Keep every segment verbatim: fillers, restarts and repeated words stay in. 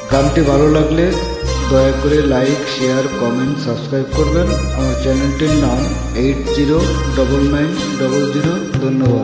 গানটি ভালো লাগলে দয়া করে লাইক, শেয়ার, কমেন্ট, সাবস্ক্রাইব করবেন। আমার চ্যানেলটির নাম eight zero double nine double zero. ধন্যবাদ।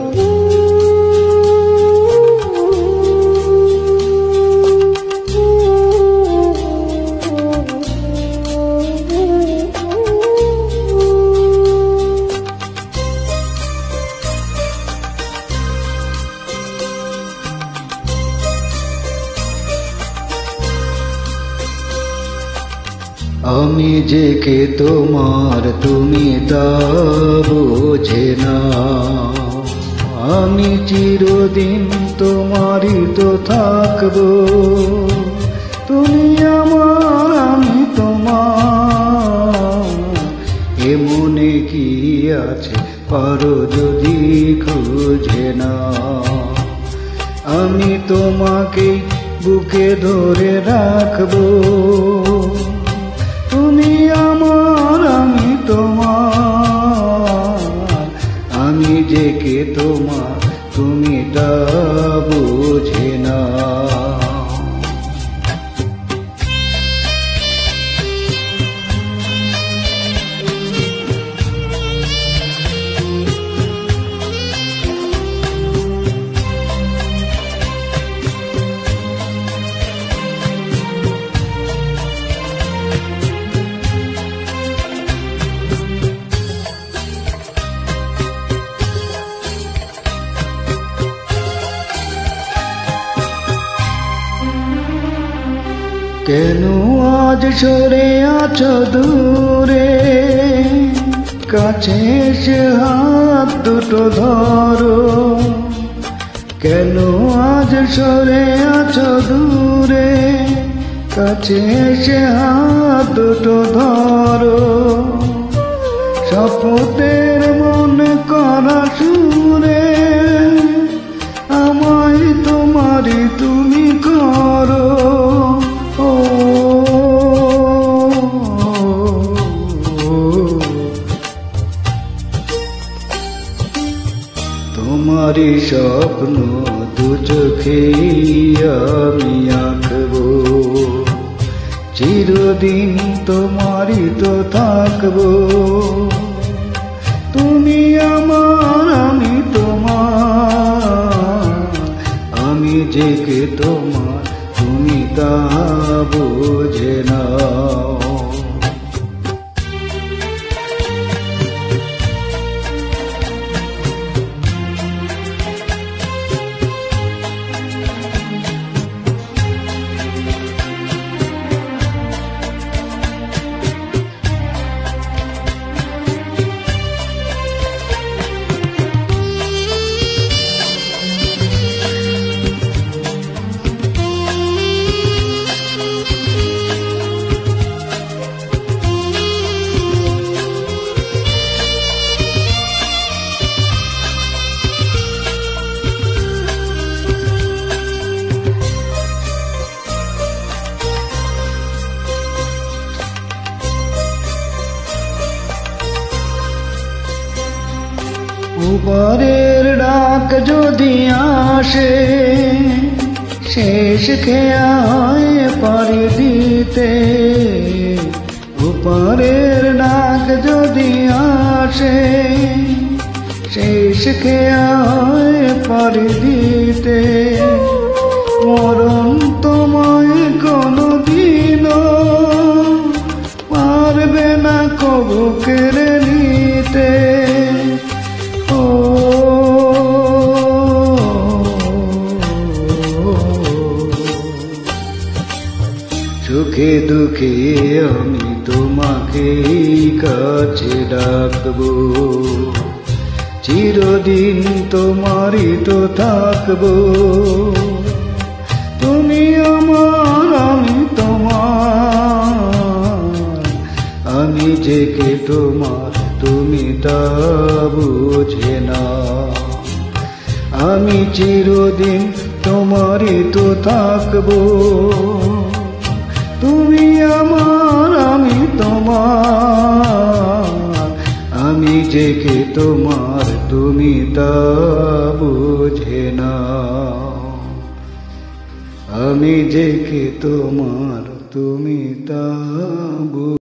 আমি যে কে তোমার তুমি তা বোঝে না, আমি চিরদিন তোমারই তো থাকবো। তুমি আমার আমি তোমার, এমনে কি আছে পারো যদি খুঁজে না। আমি তোমাকে বুকে ধরে রাখবো, তুমি আমার আমি তোমার, আমি যে কে তোমার তুমি তা বোঝে না। কেন আজ সরে আছো দূরে, কাছে এসে হাত দুটো ধরো। কেন আজ সরে আছো দূরে, কাছে এসে হাত দুটো ধরো। শপথের মনে করা সুরে আমায় তোমারই তুমি করো। তোমারই স্বপ্ন দু চোখে আমি আঁকবো, চিরদিন তোমারই তো থাকবো। তুমি আমার আমি তোমার, আমি যে কে তোমার তুমি তা বোঝে না। উপরের ডাক যদি আসে, শেষ খেয়া হয় পারি দিতে। উপরের ডাক যদি আসে, শেষ খেয়া হয় পারি দিতে। মরণ তোমায় কোনো দিনও পারবে না কবু কেড়ে নিতে। সুখে দুঃখে আমি তোমাকে কাছে ডাকবো, চিরদিন তোমারই তো থাকবো। তুমি আমার আমি তোমার, আমি যে কে তোমার তুমি তা বুঝে না। আমি চিরদিন তোমারই তো থাকবো, তুমি আমার আমি তোমার, আমি যে কে তোমার তুমি তা বুঝে না। আমি যে কে তোমার তুমি তা